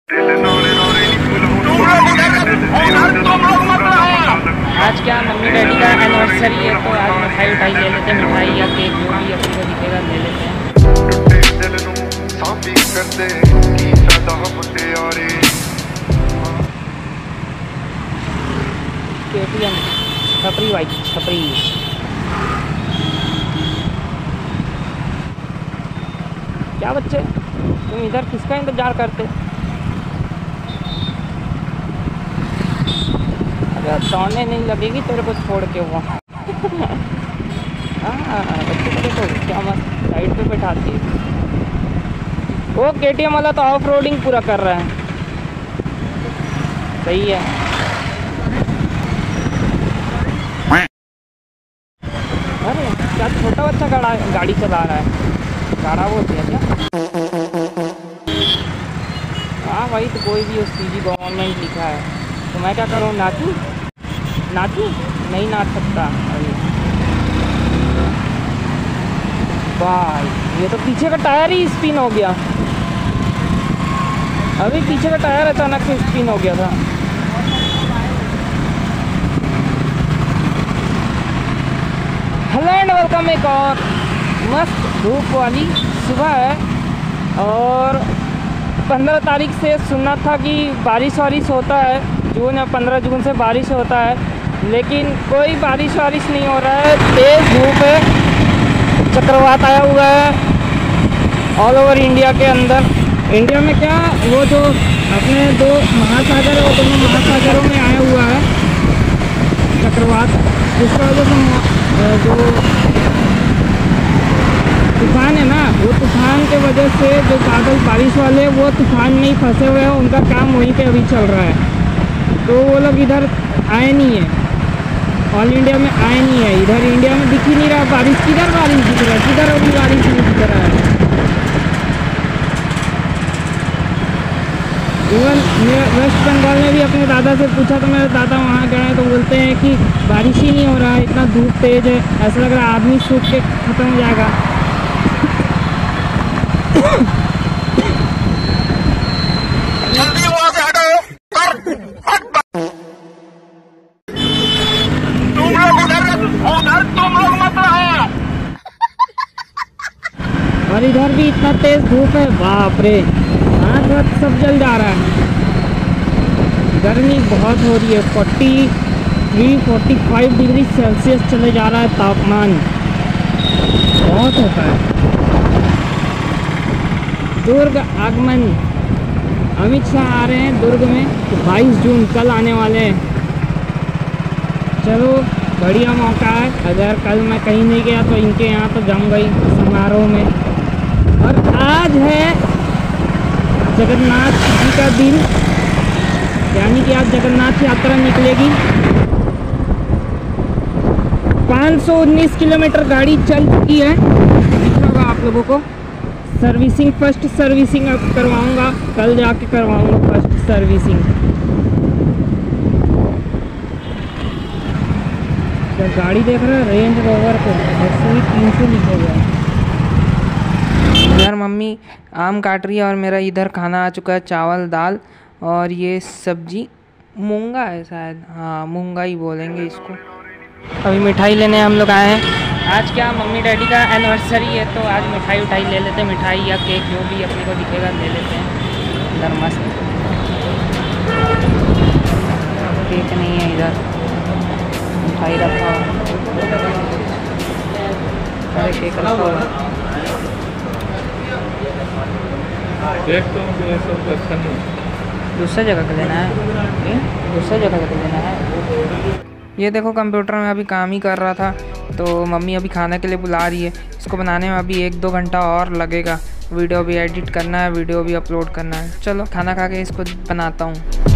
आज क्या mummy daddy का एनिवर्सरी है तो आज मिठाई उठाई ले लेते हैं, मिठाई या केक जो भी अपने को दिखेगा ले लेते हैं। KTM छपरी बाइक छपरी। क्या बच्चे तुम इधर किसका इंतजार करते? अगर सोने नहीं लगेगी तेरे को छोड़ के वहाँ। हाँ बच्चे को देखो क्या मस्त साइड पे बैठाती है। वो KTM वाला तो ऑफ रोडिंग पूरा कर रहा है। सही है। अरे क्या छोटा बच्चा गाड़ी चला रहा है। गाड़ा बोलते हैं क्या? हाँ भाई तो कोई भी उस CG गवर्नमेंट लिखा है तो मैं क्या करूँ? नाचूं? नहीं नाच सकता अभी। भाई ये तो पीछे का टायर ही स्पिन हो गया। अभी पीछे का टायर अचानक से स्पिन हो गया था। Hello and welcome. एक और मस्त धूप वाली सुबह है और 15 तारीख से सुनना था कि बारिश वारिश होता है। जून या 15 जून से बारिश होता है, लेकिन कोई बारिश वारिश नहीं हो रहा है। तेज़ धूप है, चक्रवात आया हुआ है ऑल ओवर इंडिया के अंदर। इंडिया में क्या, वो जो अपने दो महासागर है वो दोनों महासागरों में आया हुआ है चक्रवात, जिसका वजह से जो तूफान है ना, वो तूफान के वजह से जो बादल बारिश वाले वो तूफान में ही फंसे हुए हैं। उनका काम वहीं पे अभी चल रहा है, तो वो लोग इधर आए नहीं है, ऑल इंडिया में आए नहीं है। इधर इंडिया में दिख ही नहीं रहा बारिश। किधर बारिश दिख रहा है? किधर अभी बारिश नहीं दिख रहा है। इवन वेस्ट बंगाल में भी अपने दादा से पूछा तो मेरे दादा वहाँ गए हैं तो बोलते हैं कि बारिश ही नहीं हो रहा है, इतना धूप तेज है, ऐसा लग रहा है आदमी सूख के ख़त्म हो जाएगा। और इधर भी इतना तेज धूप है, बाप रे, हाथ सब जल जा रहा है। गर्मी बहुत हो रही है, 43-45 डिग्री सेल्सियस चले जा रहा है तापमान, बहुत होता है। दुर्ग आगमन, अमित शाह आ रहे हैं दुर्ग में 22 जून कल आने वाले हैं। चलो बढ़िया मौका है, अगर कल मैं कहीं नहीं गया तो इनके यहाँ तो जम गई समारोह में। और आज है जगन्नाथ जी का दिन, यानी कि आज जगन्नाथ यात्रा निकलेगी। 519 किलोमीटर गाड़ी चल चुकी है, दिख रहा होगा आप लोगों को। सर्विसिंग, फर्स्ट सर्विसिंग अब करवाऊंगा, कल जाके करवाऊंगा फर्स्ट सर्विसिंग। जब गाड़ी देख रहे हैं रेंज रोवर को 300 लिखा हुआ है। इधर मम्मी आम काट रही है और मेरा इधर खाना आ चुका है, चावल दाल और ये सब्जी मूंगा है शायद, हाँ मूंगा ही बोलेंगे इसको। अभी मिठाई लेने हम लोग आए हैं। आज क्या मम्मी डैडी का एनिवर्सरी है तो आज मिठाई उठाई ले लेते हैं, मिठाई या केक जो भी अपने को दिखेगा ले लेते हैं। इधर मस्त केक नहीं है, इधर मिठाई रखा हुआ, अरे केक रखा हुआ। केक तो सब अच्छा नहीं, दूसरे जगह का लेना है, दूसरे जगह का लेना है। ये देखो कंप्यूटर में अभी काम ही कर रहा था तो मम्मी अभी खाने के लिए बुला रही है। इसको बनाने में अभी 1-2 घंटा और लगेगा। वीडियो भी एडिट करना है, वीडियो भी अपलोड करना है। चलो खाना खा के इसको बनाता हूँ।